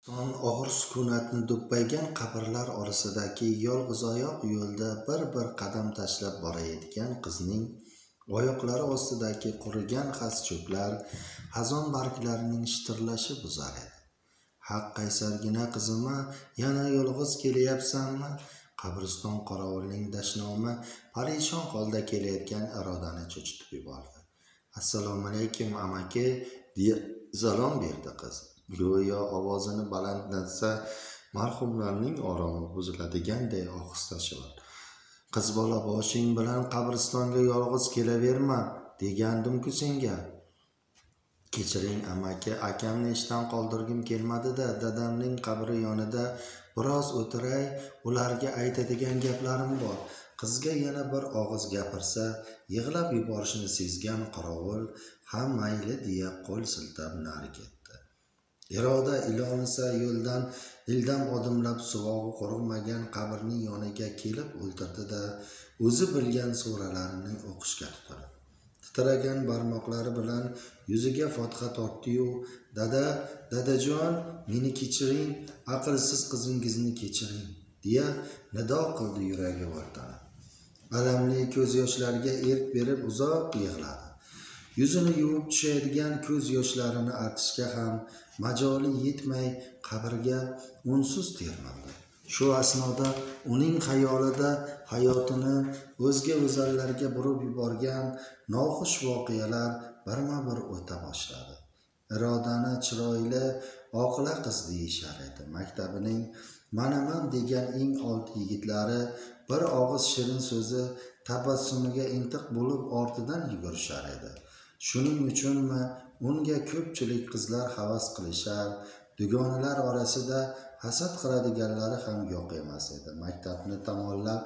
Son og'ir sukunatni do'ppaygan qabrlar orasidagi yolg'izoyoq yo'lda bir qadam tashlab borayotgan qizning oyoqlari ostidagi qurigan xas-cho'plar, xazon barglarining shitirlashi buzar edi. Haq qaysargina qizima, yana yolg'iz kelyapsanmi? Qabriston qorovulining dashnoma parishon holda kelayotgan Irodani cho'chitib yubordi. Assalomu alaykum amaki, deya salom berdi qiz. Go'yo ovozini balandlatsa marhumlarning oromi buziladiganday ohista shivirdi. Qiz bola, boshing bilan qabristonga yolg'iz kelaverma, degandim-ku senga. Kechiring amaki, akamni ishdan qoldirgim kelmadi-da, dadamning qabri yonida biroz o'tiray, ularga aytadigan gaplarim bor. Qizga yana bir og'iz gapirsa, yig'lab yuborishini sezgan qorovul ham mayli deya qo'l siltab nari ketdi. Iroda ilonisa yo'ldan ildam odimlab suvog'i qo'rg'magan qabrning yoniga kelib o'ltirdi-da, o'zi bilgan suralarini o'qishga tutildi. Titragan barmoqlari bilan yuziga fotiha tortdi-yu, dadajon, meni kechiring, aqlsiz qizingizni kechiring, deya nido qildi yuragi o'rtanib. Alamli ko'z yoshlariga erk berib uzoq yig'ladi. Yuzini yuvib tushaydigan ko'z yoshlarini artishga ham majoli yetmay qabrga unsiz termildi. Shu asnoda uning xayolida hayotini o'zga o'zallarga burib yuborgan noxush voqealar birma-bir o'ta boshladi. Irodani chiroyli, oqila qiz deyishar edi. Maktabining manaman degan eng old yigitlari bir og'iz shirin so'zi, tabassumiga intiq bo'lib ortidan yugurishar edi. Shuning uchunmi unga ko'pchilik qizlar havas qilishar, dugonalar orasida hasad qiladiganlari ham yo'q emas edi. Maktabni tamomlab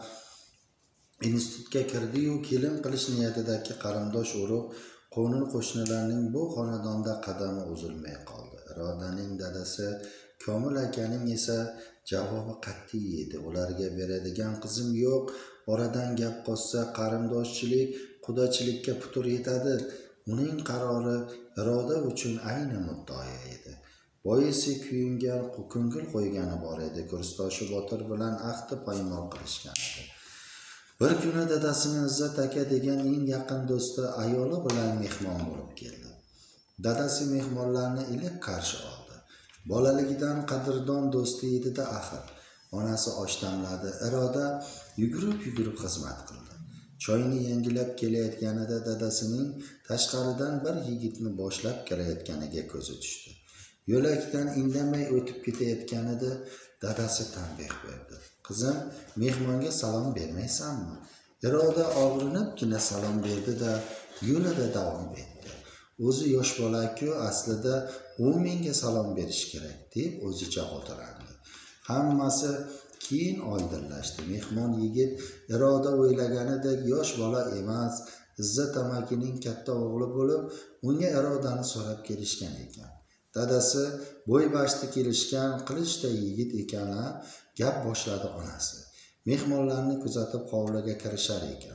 institutga kirdi-yu, kelin qilish niyatidagi qarindosh urug' qo'ni qo'shnilarning bu xonadonda qadami uzilmay qoldi. Irodaning dadasi Komil akaning esa javobi qat'iy edi. Ularga beradigan qizim yo'q, oradan gap qo'shsa qarindoshchilik, qudachilikka putur yetadi. Uning qarori Iroda uchun ayni muddao edi. Boisi kuyungan ko'ngil qo'ygani bor edi. Kursdoshi Botir bilan ahdi poymol qilishgan edi. Bir kuni dadasining Izzat aka degan eng yaqin do'sti ayoli bilan mehmon bo'lib keldi. Dadasi mehmonlarni iliq qarshi oldi. Bolaligidan qadrdon do'sti edi-da axir. Onasi osh damladi. Iroda yugurib xizmat qildi. Choyni yangilab kelayotganida dadasining tashqaridan bir yigitni boshlab kelayotganiga ko'zi tushdi. Yo'lakdan indamay o'tib ketayotganida dadasi tanbeh berdi. Qizim, mehmonga salom bermaysanmi? Iroda og'rinibgina salom berdi-da, yo'lida davom etdi. O'zi yosh bola-ku, aslida u menga salom berish kerak, deb o'zicha o'tirardi. Hammasi keyin oydinlashdi. Mehmon yigit Iroda o'ylaganidek yosh bola emas, Izzat amakining katta o'g'li bo'lib, unga Irodani so'rab kelishgan ekan. Dadasi bo'y-bashti kelishgan qilichday yigit ekanlar, gap boshladi onasi. Mehmonlarni kuzatib hovliga kirishar ekan.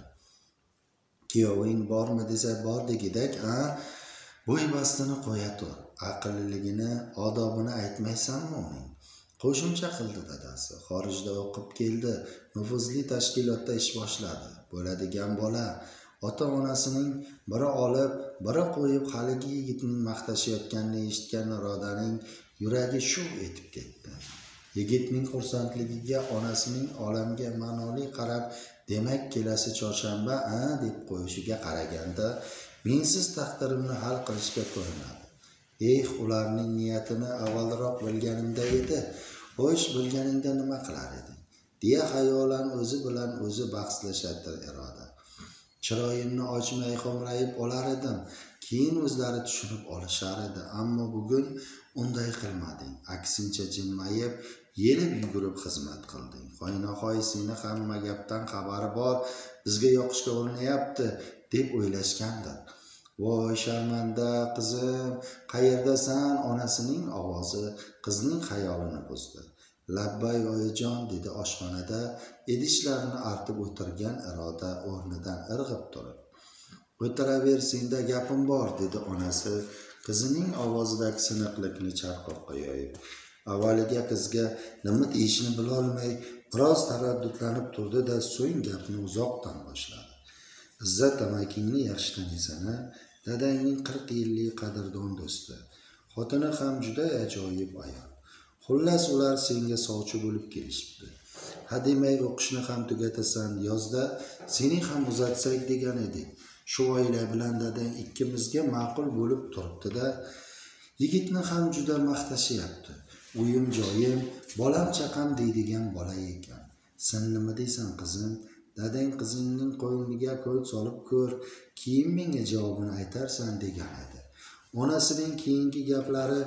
Kuyoving bormi desa, bor degidek, bo'y-bastini qo'ya tur. Aqlliligini, odobini aytmaysanmi uning? Qo'shimcha qildi dadasi. Xorijda o'qib keldi, nufuzli tashkilotda ish boshladi. Bo'ladigan bola. Ota-onasining biri olib, biri qo'yib haligi yigitning maqtashayotganini eshitgan Irodaning yuragi shuv etib ketdi. Yigitning xursandligiga onasining olamga ma'noli qarab, demak kelasi chorshanba deb qo'yishiga qaraganda, mensiz taqdirimni hal qilishga ko'rinadi. Ularning niyatini avvalroq bilganimda edi. Xo'sh, bilganingda nima qilar eding? Deya xayolan o'zi bilan o'zi bahslashadi Iroda. Chiroyimni ochmay xo'mrayib olar edim. Keyin o'zlari tushunib olishar edi, ammo bugun unday qilmading. Aksincha jilmayib, yelib yugurib xizmat qilding. Qo'ynoqoy seni hamma gapdan xabari bor, bizga yoqishga urinayapti deb o'ylashgandir. Voy sharmanda qizim, qayerdasan? Onasining ovozi qizning xayolini buzdi. Labbay oyijon, dedi oshxonada idishlarni artib o'tirgan Iroda o'rnidan irg'ib turib. O'tiraver, senda gapim bor, dedi onasi qizining ovozidagi siniqlikni charqoqqa yoyib. Avvaliga qizga nima deyishini bilolmay biroz taraddudlanib turdi-da, so'ng gapni uzoqdan boshladi. Izzat amakingni yaxshi taniysan-a? Dadangning 40 yillik qadrdon do'sti. Xotini ham juda ajoyib ayol. Xullas ular senga sovchi bo'lib kelishibdi. Hademay o'qishni ham tugatasan, yozda seni ham uzatsak degan edik. Shu oila bilan dadang ikkimizga ma'qul bo'lib turibdi-da. Yigitni ham juda maqtashyapti. Uyim joyim, bolam chaqam deydigan bola ekan. Sen nima deysan qizim? Dadang qizingning qo'yniga qo'y solib ko'r, keyin menga javobini aytarsan degan edi. Onasining keyingi gaplari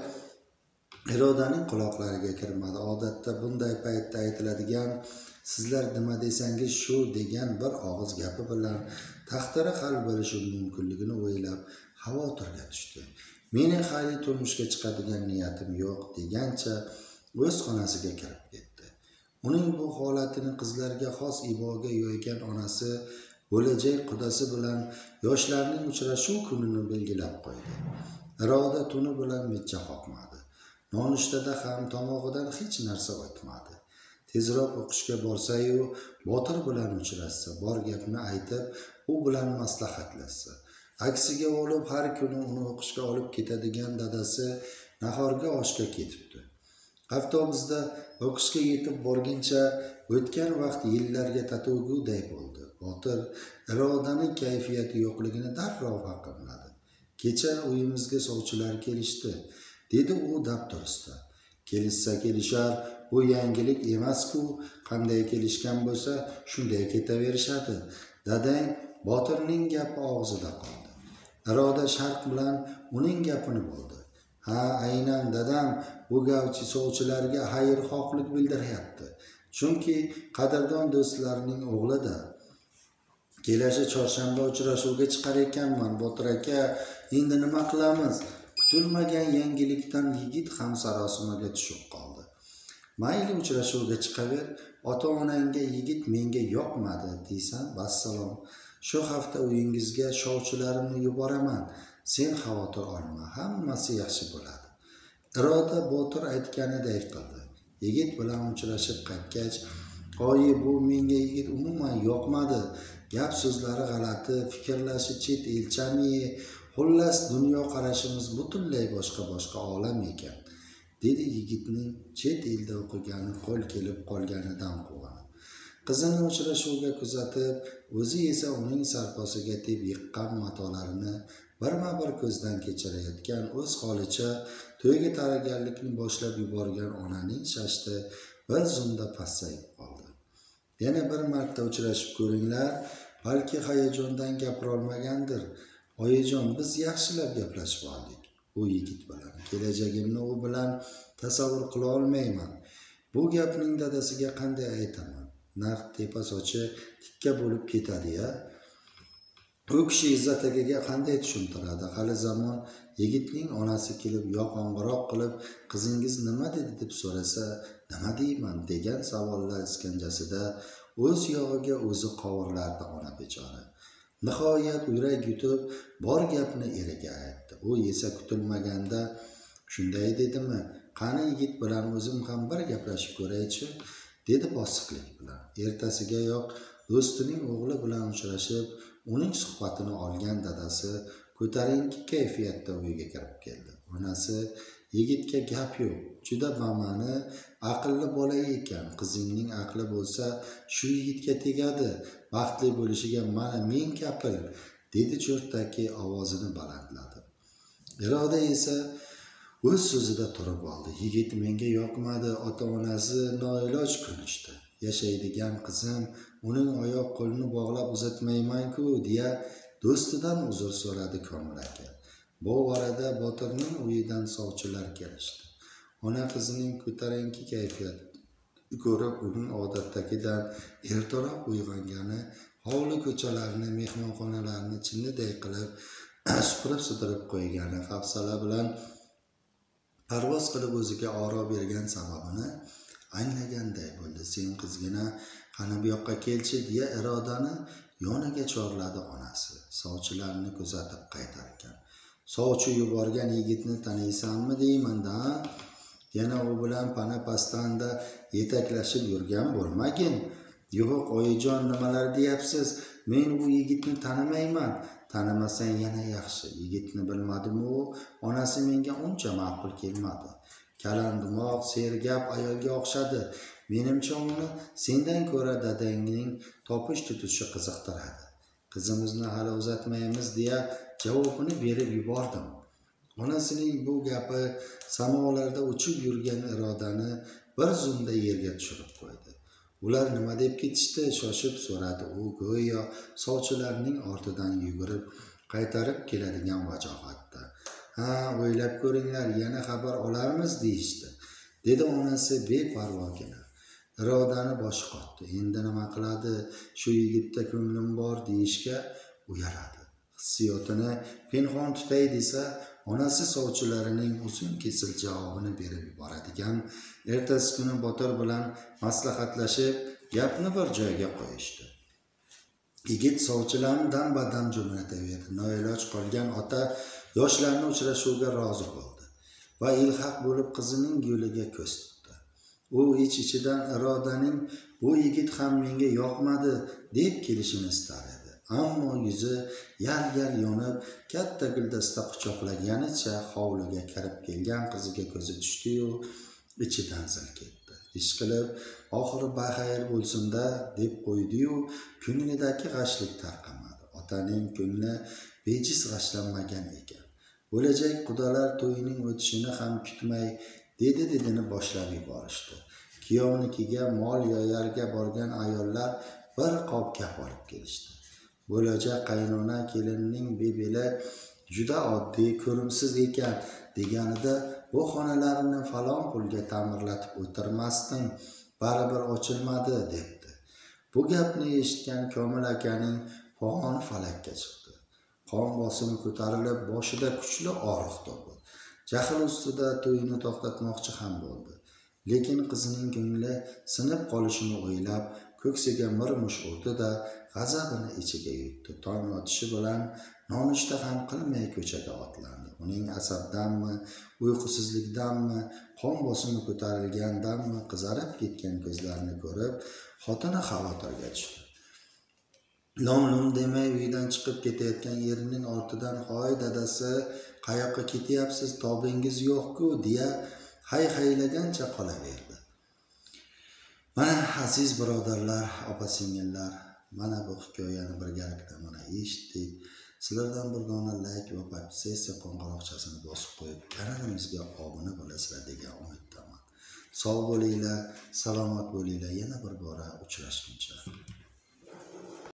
Irodaning quloqlariga kirmadi. Odatda bunday paytda aytiladigan sizlar nima desangiz shu degan bir og'iz gapi bilan taqdiri hal bo'lishi mumkinligini o'ylab xavotirga tushdi. Mening hali turmushga chiqadigan niyatim yo'q degancha o'z xonasiga kirib ketdi. Uning bu holatini qizlarga xos iboga yo'ygan onasi bo'lajak qudasi bilan yoshlarning uchrashuv kunini belgilab qo'ydi. Iroda tuni bilan mijja qoqmadi. Nonushtada ham tomog'idan hech narsa o'tmadi. Tezroq o'qishga borsa-yu, Botir bilan uchrashsa, bor gapni aytib, u bilan maslahatlashsa. Aksiga olib har kuni uni o'qishga olib ketadigan dadasi nahorga oshga ketibdi. Avtobusda o'qishga yetib borguncha o'tgan vaqt yillarga tatiguday bo'ldi. Botir Irodaning kayfiyati yo'qligini darrov fahmladi. Kecha uyimizga sovchilar kelishdi, dedi u dabdurustda. Kelishsa kelishar, bu yangilik emas-ku, qanday kelishgan bo'lsa, shunday ketaverishadi. Dadang Botirning gapi og'zida qoldi. Iroda sharq bilan uning gapini bo'ldi. Ha, aynan dadam bu gavchi sovchilarga xayrixohlik bildiryapti. Chunki qadrdon do'stlarining o'g'li-da. Kelasi chorshanba uchrashuvga chiqar ekanman, Botir aka, endi nima qilamiz? Kutilmagan yangilikdan yigit ham sarosimaga tushib qoldi. Mayli uchrashuvga chiqaver, ota-onangga yigit menga yoqmadi deysan, vassalom. Shu hafta uyingizga shovchilarimni yuboraman. Sen xavotir olma, hammasi yaxshi bo'ladi. Iroda Botir aytganidek qildi. Yigit bilan uchrashib qaytgach, "Oyi, bu menga yigit umuman yoqmadi. Gap so'zlari g'alati, fikrlashi chet elchami, xullas dunyo qarashimiz butunlay boshqa olam ekan", dedi yigitning chet elda o'qigani qo'l kelib qolganidan quvonib. Qizini uchrashuvga kuzatib, o'zi esa uning sarposiga deb yiqqan matolarini birma-bir ko'zdan kechirayotgan o'z holicha to'yga tayyorgarlikni boshlab yuborgan onaning shashti bir zumda passayib qoldi. Yana bir marta uchrashib ko'ringlar, balki hayajondan gapirolmagandir. Oyijon, biz yaxshilab gaplashib oldik. Bu yigit bilan kelajagimni u bilan tasavvur qila olmayman. Bu gapning dadasiga qanday aytaman? Naq tepa sochi tikka bo'lib ketadi-ya. U kishi Izzat akaga qanday tushuntiradi? Hali zamon yigitning onasi kelib yoqongiroq qilib, qizingiz nima dedi deb so'rasa, nima deyman degan savollar iskanjasida o'z yog'iga o'zi qovurlardi ona bechora. Nihoyat yurak yutib, bor gapni eriga aytdi. U esa kutilmaganda, "Shunday dedimi? Qani yigit bilan o'zim ham bir gaplashib ko'raychi", dedi bosiqlik bilan. Ertasigayoq do'stining o'g'li bilan uchrashib, uning suhbatini olgan dadasi ko'tarinki kayfiyatda uyga kirib keldi. Onasi, "Yigitga gap yo'q, juda bamani, aqlli bola ekan. Qizingning aqli bo'lsa, shu yigitga tegadi. Baxtli bo'lishiga mana men kafil", dedi cho'rtaki ovozini balandladi. Iroda esa o'z so'zida turib oldi. "Yigit menga yoqmadi, ota-onasi noiloj ko'nishdi. Yashaydigan qizim, uning oyoq qo'lini bog'lab uzatmayman-ku", deya do'stidan uzr so'radi Komil aka. Bu orada Botirning uyidan sovchilar kelishdi. Ona qizining ko'tarinki kayfiyat ko'rib, uning odatdagidan ertaroq uyg'ongani, hovli ko'chalarni, mehmonxonalarni chinniday qilib supurib qo'ygani, hafsala bilan parvoz qilib o'ziga oro bergan sababini anglaganday bo'ldi. "Sen qizgina, qani bu yoqqa kelchi", deya Irodani yoniga chorladi onasi. Sovchilarni kuzatib qaytarkan. "Sovchi yuborgan yigitni taniysanmi deyman-da? yana u bilan pana pastanda yetaklashib yurgan bo'lmagin. Yo'q oyijon, nimalar deyapsiz? Men bu yigitni tanimayman. Tanimasang yana yaxshi. Yigitni bilmadim-u, onasi menga uncha ma'qul kelmadi. Kalandimoq, sergap ayolga o'xshadi. Menimcha uni sendan ko'ra dadangning topish tutishi qiziqtiradi. Qizimizni hali uzatmaymiz deya javobini berib yubordim. Onasining bu gapi samolarda uchib yurgan irodani bir zumda yerga tushirib qo'ydi. Ular nima deb ketishdi? Shoshib so'radi u, go'yo sovchilarning ortidan yugurib qaytarib keladigan vajohatda. Ha, o'ylab ko'ringlar, yana xabar olarmiz deyishdi, dedi onasi beparvogina. Irodani boshi qotdi. Endi nima qiladi? Shu yigitda ko'nglim bor deyishga uyaladi. Hissiyotini pinhon tutay desa, onasi sovchilarining uzun kesil javobini berib yuboradigan. Ertasi kuni Botir bilan maslahatlashib, gapni bir joyga qo'yishdi. Yigit sovchilarni dam-badam jo'nataverdi. Noiloj qolgan ota yoshlarni uchrashuvga rozi bo'ldi va ilhaq bo'lib qizining yo'liga ko'z tutdi. U ich-ichidan Irodaning bu yigit ham menga yoqmadi deb kelishini istar edi. Ammo yuzi yal-yal yonib, katta guldasta quchoqlaganicha hovliga kirib kelgan qiziga ko'zi tushdi-yu, ichidan zil ketdi. Ishqilib, oxiri baxayr bo'lsin-da deb qo'ydi-yu, ko'nglidagi g'ashlik tarqamadi. Otaning ko'ngli bejiz g'ashlanmagan ekan. Bo'lajak qudalar to'yining o'tishini ham kutmay dedi-dedini boshlab yuborishdi. Kuyovnikiga mol yoyarga borgan ayollar bir qop gap olib kelishdi. Bo'lajak qaynona kelinning bebeli juda oddiy, ko'rimsiz ekan deganida, bu xonalarni falon pulga ta'mirlatib o'tirmasdim, baribir ochilmadi debdi. Bu gapni eshitgan Komil akaning pog'oni falakka chiqdi. Qon bosimi ko'tarilib, boshida kuchli og'riq tug'di. Jahl ustida to'yini to'xtatmoqchi ham bo'ldi. Lekin qizining ko'ngli sinib qolishini o'ylab, ko'ksiga mirmush urdi-da, g'azabini ichiga yutdi. Tong otishi bilan nonushta ham qilmay ko'chaga otlandi. Uning asabdanmi, uyqusizlikdanmi, qon bosimi ko'tarilgandanmi qizarib ketgan ko'zlarini ko'rib, xotini xavotirga tushdi. Lom-lom demay uydan chiqib ketayotgan erining ortidan, "Hoy dadasi, qayoqqa ketyapsiz? Tobingiz yo'q-ku" deya hay-haylagancha qolaverdi. Mana aziz birodarlar, opa-singillar, mana bu hikoyani birgalikda mana eshitdik. Sizlardan bir dona like va podpisatsiya qo'ng'iroqchasini bosib qo'yib, kanalimizga obuna bo'lasizlar degan umiddaman. Sog' bo'linglar, salomat bo'linglar. Yana bir bora uchrashguncha.